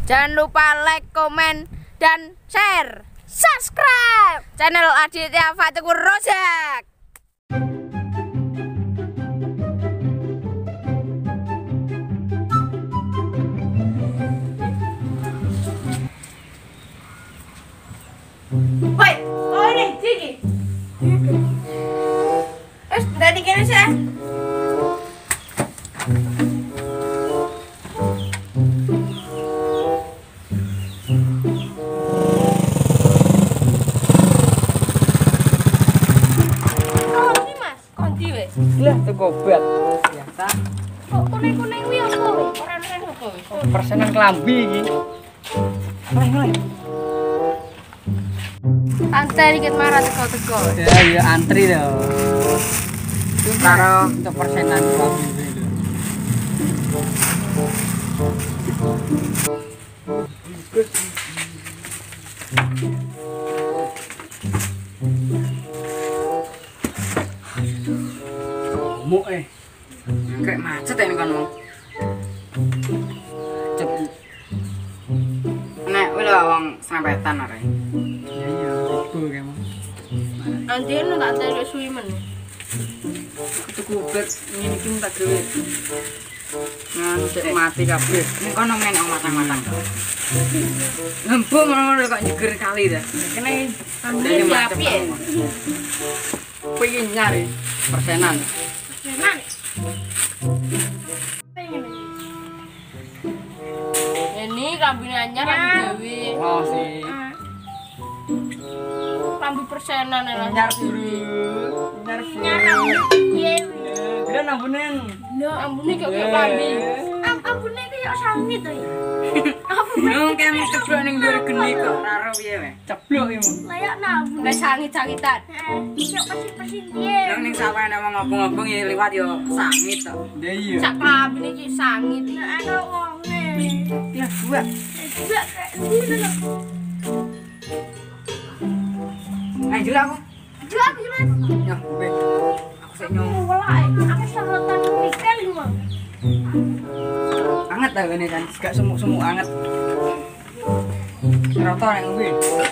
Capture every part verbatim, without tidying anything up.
Jangan lupa like, komen, dan share. Subscribe channel Aditya Fatikur Rojak. Woi, oh ini, Ciki. Terus dari kene sih. Lah teko bat biasa. Kok kuning-kuning kuwi opo? Ora-ora opo? Persenan klambi iki. Mulai mulai. Santai dikit marah teko-teko. Ya ya antri lho. Karo untuk persenan klambi itu. Mu eh. Kayak macet ini kan wong. Cep. Nek wis wong serempetan arek. Iya iya, iku kayak mah. Anjir tak tele suwi men. Tuku bet ngene iki tak gawe. Nganti mati kabeh. Nek kono men wong matang-matang. Lembuk ngono kok nyeger kali dah. Kene Ambil api ya. Pengen nyari persenan. Memang. Ini kambing anyar kambing dewi. Oh sih. Kambing persenan ya. Nyar buru. Nyar buru. Iya. Kira nampunen. Lo ambune kok kayak kambing. Ambune kayak sangit to ya. Nung kan ceblok ning dhuwur geni kok karo piye wae. Ceblok iki. Layak nambun. Lah sangit-sangitan. Heeh, iso pesin-pesin piye. Nang ning sawah nek ngobong-ngobong ya liwat yo sangit to. Lah iya. Sak kambing iki sangit. Nek ana wonge. Lah dua. Juga kayak ngono lho. Ayo jela aku. Juga gimana? Ya, kowe. Aku sik nyong. Mulai, aku sorotan mikir lho. Anget ta ngene kan, gak sumuk-sumuk anget. Rata nek kuwi.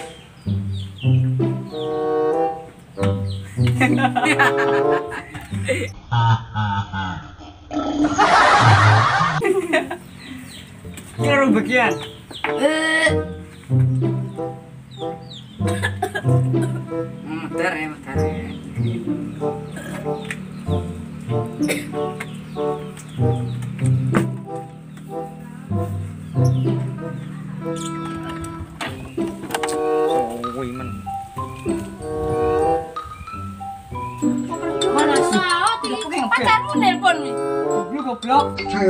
Kira bagian. Eh. Muter ya, muter. Sowi men. Mana saut iki pacarmu nelpon nih. Goblok goblok.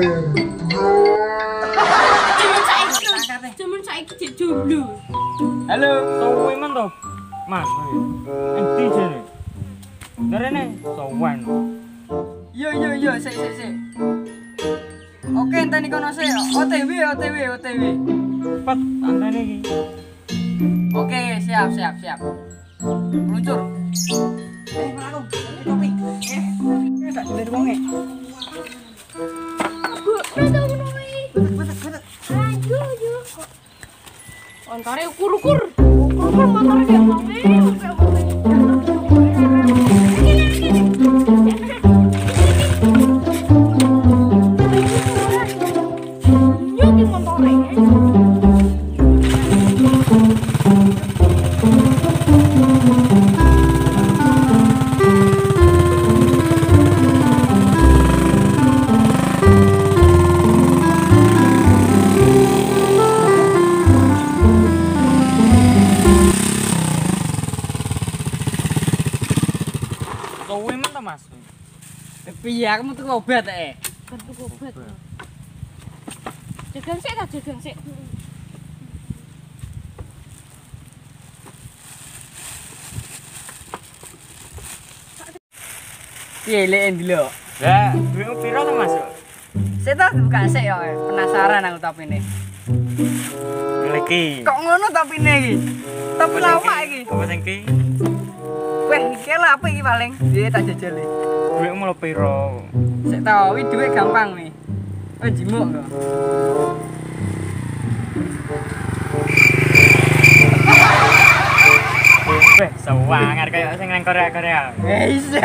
Cuman saiki. Cuman saiki dik jomblo. Halo, sowi men to. Mas, endi jene? Darene sowan. Yo yo yo, sik sik sik. Oke, enteni kono sik. O T W, O T W, O T W. Cepet antene iki. Oke, siap siap siap. Meluncur. Eh, malu. Topi. Eh, eh tak jeler wonge. Betul ngono iki. Betet betet. Ayo yo. Antare ukur-ukur. Ukur motor kayak wonge, kayak wonge. Nyuti motornya. Sowi men to, Mas. Piye aku metu obat eh. Bentuk obat. Jagan sik ta, jagan sik. Piye lek endi lho? Lah, duitmu piro to, Mas? Sik ta buka sik yo, penasaran aku topine. Iki. Kok ngono topine iki? Topi lawak iki. Apa sing iki? Weh, iki lha apa iki paling? Piye tak jajal iki? Duitmu lho piro? Sik tau, iki dhuwit gampang nih. Oh, jimuk kok. Weh, sewangar kayak sing nang Korea-Korea. Bisa.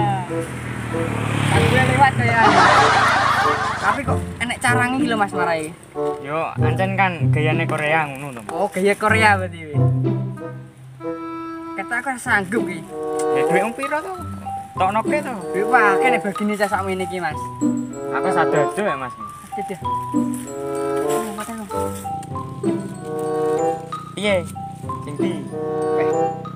Aku lewat kayak. Tapi kok enek carang iki lho Mas marai. Yo, ancen kan gayane Korea ngono to. Oh, gaya Korea berarti. Wi. Kata aku sanggup iki. Ya duit wong piro to? Toknoke to. Duit wae nek begini cah sakmene iki Mas. Aku sadado ya, Mas. Gitu. Mata lo. Piye? Sing ndi? Eh.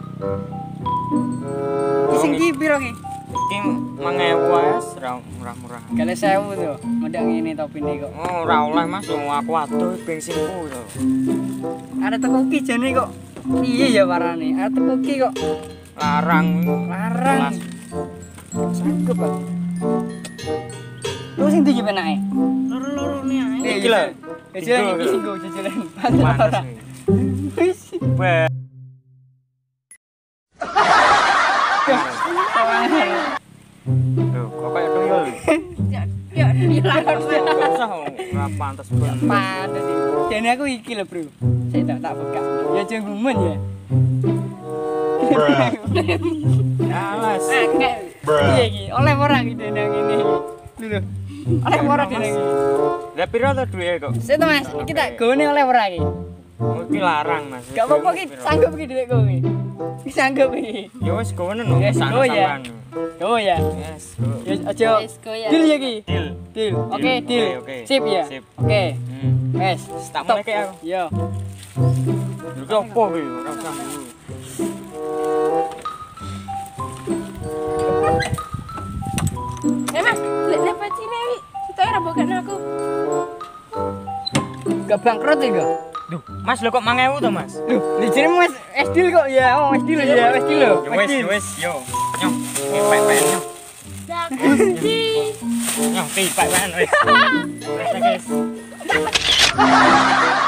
Iki sing ndi piro iki? Iki lima ewu wes, ora murah-murah. Kale sewu to. Mendak ngene topine kok. Oh, ora oleh Mas, wong aku adoh bensinku to. Ada teko ki jane kok. Piye ya warane? Ada teko ki kok. Larang. Larang. Sanggup aku. Lu sing ndi penake? Loro-lorone ae. Iki lho. Jajalan iki sing go jajalan. Pantes. Wis. Weh. Loh, kok kayak tuyul. Ya hilang. Usah ora pantes banget. Pantes iki. Jane aku iki lho, Bro. Saya tak tak buka. Ya jeng gumen ya. Alas. Akeh. Iya iki, oleh ora iki dene ngene. Lho. Oleh ora dene iki. Lah piro to duwe kok? Sik to Mas, iki tak gone oleh ora iki. Oh, iki larang, Mas. Gak apa-apa iki sanggup iki duit kowe. Iki sanggup iki. Ya wis kono no. Yes, go ya. Oh ya. Yes. go. Ya aja. Wis go ya. Deal ya iki. Deal. Deal. Oke, Oke, deal. oke. Sip ya. Sip. Oke. Hmm. Wes, Tak stop. mulai kayak aku. Yo. Lho ki opo ki? Ora usah dulu. Eh Mas, lek dapat sini wi. Kita ora bokan aku. Gak bangkrut iki kok. Duh, Mas lho kok lima ewu to, Mas? Loh, li jenenge Mas es deal kok ya. Oh, es deal ya, es deal lho. Ya wis, ya wis, yo. Nyoh. Ngepek-pek nyoh. Dakusti. Nyoh, pipek-pekan wis. Wis, guys.